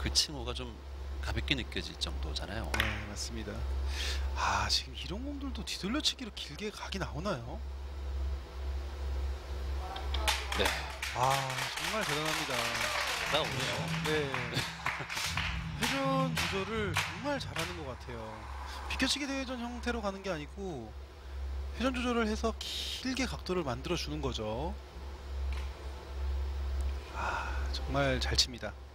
그 칭호가 좀 가볍게 느껴질 정도잖아요. 네, 맞습니다. 지금 이런 공들도 뒤돌려치기로 길게 각이 나오나요? 네. 정말 대단합니다. 나오네요. 네. 회전 조절을 정말 잘하는 것 같아요. 비켜치기 대회전 형태로 가는 게 아니고 회전 조절을 해서 길게 각도를 만들어 주는 거죠. 정말 잘 칩니다.